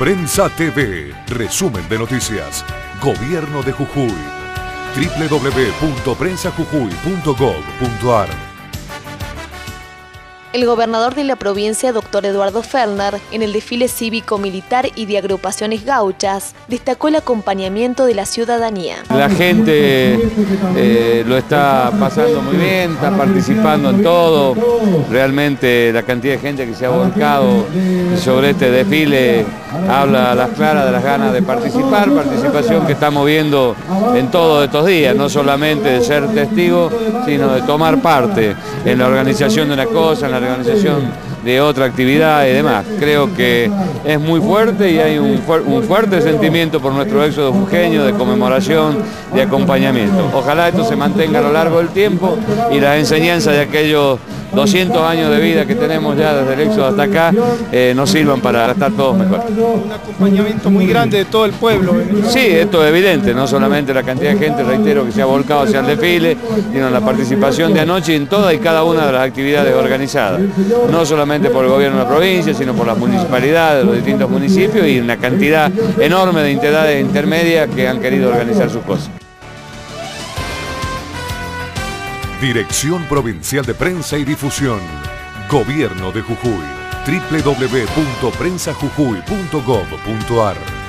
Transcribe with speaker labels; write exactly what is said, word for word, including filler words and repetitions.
Speaker 1: Prensa T V, resumen de noticias. Gobierno de Jujuy. doble u doble u doble u punto prensa jujuy punto gob punto ar.
Speaker 2: El gobernador de la provincia, doctor Eduardo Fellner, en el desfile cívico-militar y de agrupaciones gauchas, destacó el acompañamiento de la ciudadanía.
Speaker 3: La gente eh, lo está pasando muy bien, está participando en todo. Realmente la cantidad de gente que se ha volcado sobre este desfile habla a las claras de las ganas de participar, participación que estamos viendo en todos estos días, no solamente de ser testigo, sino de tomar parte en la organización de una cosa, en la organización de otra actividad y demás. Creo que es muy fuerte y hay un, fu un fuerte sentimiento por nuestro éxodo jujeño de conmemoración, de acompañamiento. Ojalá esto se mantenga a lo largo del tiempo y las enseñanzas de aquellos doscientos años de vida que tenemos ya desde el éxodo hasta acá eh, nos sirvan para estar todos mejor.
Speaker 4: Un acompañamiento muy grande de todo el pueblo.
Speaker 3: Sí, esto es evidente, no solamente la cantidad de gente, reitero, que se ha volcado hacia el desfile, sino la participación de anoche en todas y cada una de las actividades organizadas, no solamente por el gobierno de la provincia, sino por las municipalidades, los distintos municipios y una cantidad enorme de entidades intermedias que han querido organizar sus cosas.
Speaker 1: Dirección Provincial de Prensa y Difusión. Gobierno de Jujuy. doble u doble u doble u punto prensa jujuy punto gob punto ar.